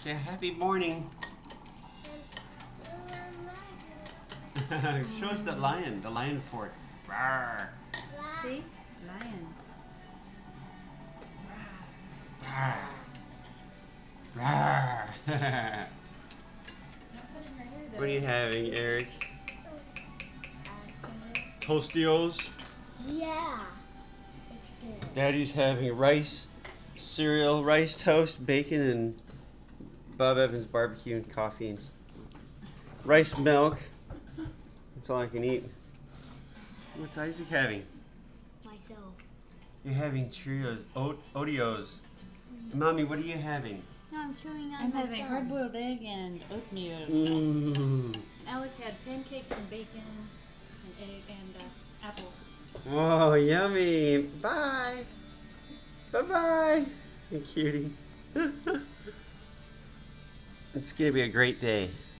Say happy morning. Show us the lion fork. Rawr. See? Lion. Rawr. Rawr. What are you having, Eric? Tostios? Yeah. It's good. Daddy's having rice, cereal, rice toast, bacon, and Bob Evans barbecue and coffee and rice milk. That's all I can eat. What's Isaac having? Myself. You're having Cheerios, Oreos. Mommy, what are you having? No, I'm chewing on I'm my having thumb. hard-boiled egg and oatmeal. Mmm. Alex had pancakes and bacon and egg and apples. Oh, yummy. Bye. Bye-bye. You cutie. It's going to be a great day.